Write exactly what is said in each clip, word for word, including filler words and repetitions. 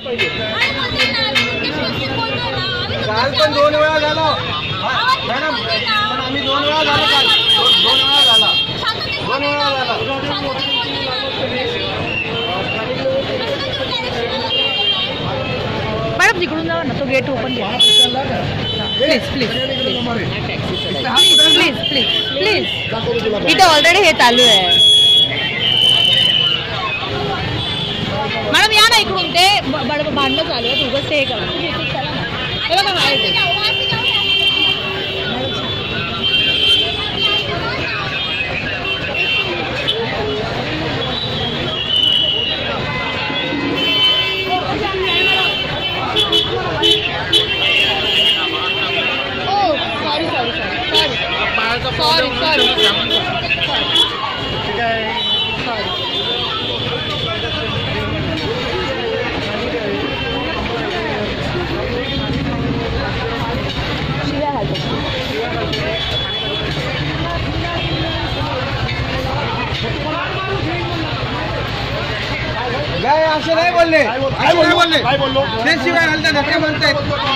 काल पण दोन वेळा झाला मॅडम, पण आम्ही दोन वेळा झाला काल, दोन वेळा झाला दोन वेळा झाला मॅडम तिकडून जावा ना, तो गेट ओपन करा please please please please please इथे ऑलरेडी हे चालू आहे. मॅडम या ना इकडून, ते भांडणं चालू आहे, उगाच ते हे करा. हे बघा बाहेर ते. सॉरी सॉरी काय असे नाही बोलले, काय बोलले काय बोललो ते शिवाय हलता धक्के म्हणतायत.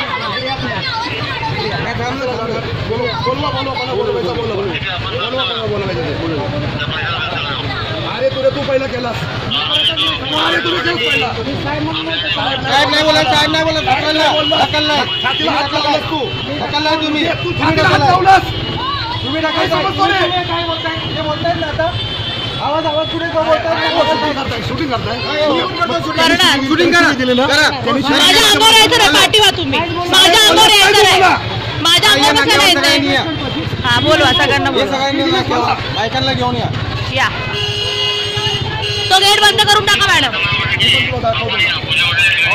अरे तुरे तू पहिला केलास, अरे तुरे केलं पहिला. साहेब नाही बोला, साहेब नाही बोला, ढकलला ढकलला तू ढकलला तुम्ही तुम्ही ढकललास तुम्ही ढकलता. काय बोलताय ते बोलतायत ना आता, आवाज आवाज पुढे का बोलताय, शूटिंग करताय शूटिंग करा दिलेलं. माझ्या अंगावर यायचं नाही, पाठीवा तुम्ही, माझ्या अंगावर यायचं नाही, माझ्या अंगावर यायचं. हा बोलवा सगळ्यांना, बायकांना घेऊन या या. तो गेट बंद करून टाका मॅडम.